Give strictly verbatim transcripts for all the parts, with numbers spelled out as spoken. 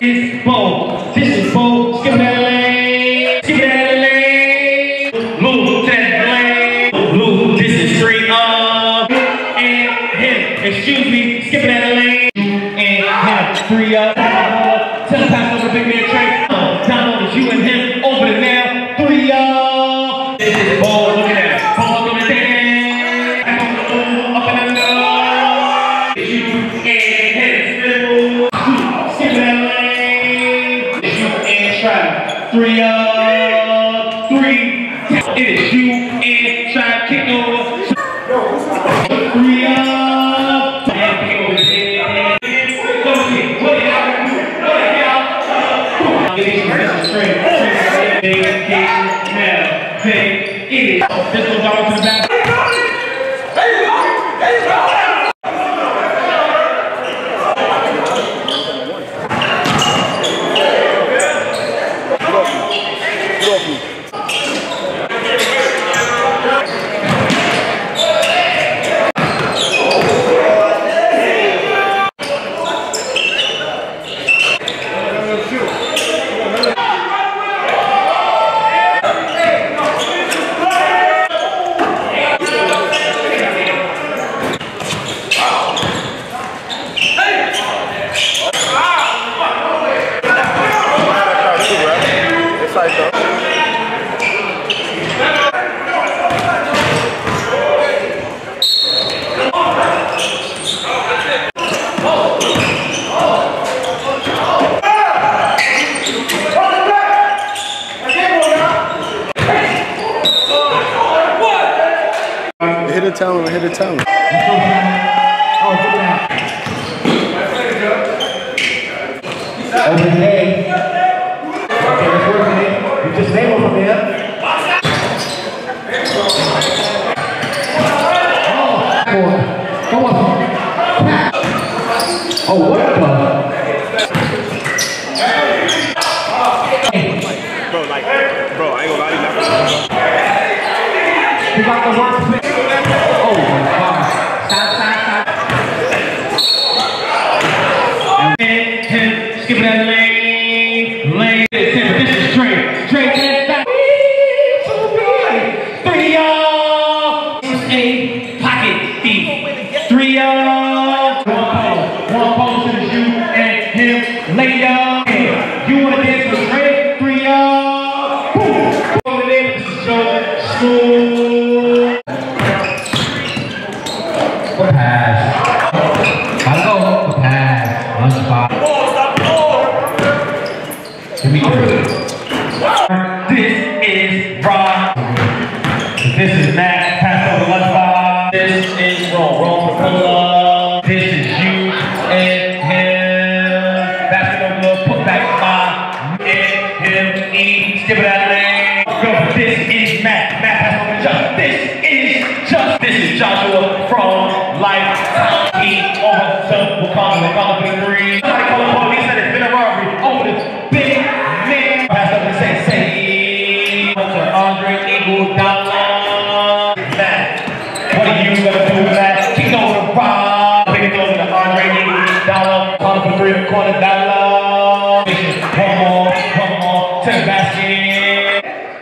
This is Bo. This is Bo. Skip that lane. Skip that lane. Move to that lane. Move. This is three up. And him. Excuse me. Skip that lane. And him. Three up. Tell the pass over the big man Trey. Down on you and him. Over the nail. Three up. This is Bo. Look at that. Bo on the dance. Up and under. You and him. Skip that lane. You and try. Three up. Three. It is you and try. Kick over. Three up. And kick over his head. Go kick. Go ahead. Straight, straight, big, big, now, big, it is. This goes all to the back. Hit a talent, hit a talent. Oh, look at that. Open A. Okay, let's work on it. You just name over there. Oh, come on. Oh, what the? Bro, like, bro, I ain't gonna lie to you. You got the worst pick. Oh my God. Stop, stop, stop. And him, skip that lane. Lane. This is straight. Straight to that back. Three y'all. A pocket thief. Three y'all. One pose. One pose to the shoe and him. Lay down. You wanna dance with straight? Three y'all. Boom. Over there. This is Joe. School. What pass? I go. The pass. Lunch spot. Give me three. This is Ron. This is Matt. Pass over lunch spot. This is Ron. Ron for pull up. This is you and him. Basket over. Put back by. And him. E. Skip it out of lane. Go. This is Matt. Matt pass over Josh. This is just. This is Joshua from Life. He over some will call him, we'll call him for three. Somebody call him police, said it's been a robbery over this big man. Pass up and say, say, to Andre Iguodala. Matt, what are you gonna do with that? Kick over the Rob. Pick it over to Andre Iguodala. Call him for three and a quarter dollar. One more, one more, to the basket.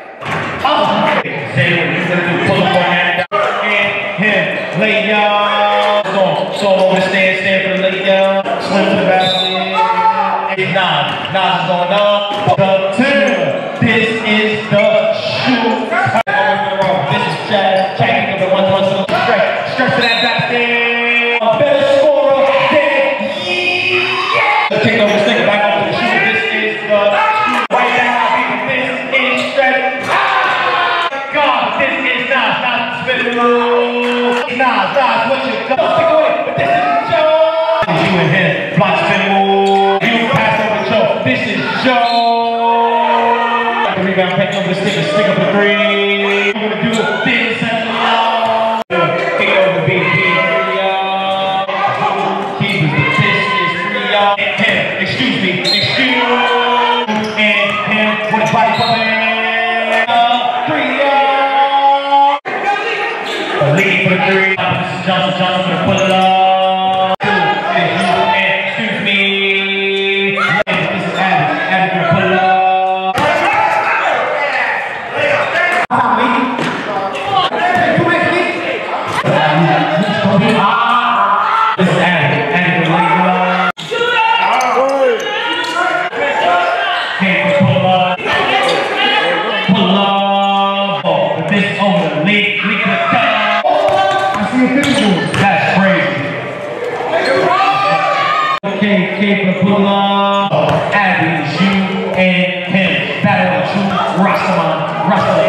Oh, say what you gonna do, pull up on that. And him, lay y'all. So over the stand, stand for the lady down, swim to the basket. It's Nas. Nas is going up. The two. This is the shoe. This is Chad. Chad kicking the one one to the stretch. Stretch to that basket. A better scorer than yeah. Kick over the stick, back over the shoe. This is the shoe. Right down, people. This is stretch. Ah! God, this is Nas. Nas spin the move. Nas, Nas, what you got? Stick away. This is Joe. You and him, block spin move. You pass over Joe. This is Joe. The rebound, pick over the stick and stick up the three. We're gonna do a big set of y'all. Kick over the B B. Three y'all. Keepers, this is three y'all. And him, excuse me, excuse. And him, with his body pumping. Uh, three y'all. The lead for the three. This is Johnson, Johnson gonna pull it up. Excuse me. This is Who's gonna be hot? This is Abby. Abby the late run. Came for pull up. Pull up. Oh, but this over. Leak, leak the down. I see a picture. That's crazy. Okay, came for pull up. Abby, you and him. Battle of two Rastaman. Rastaman.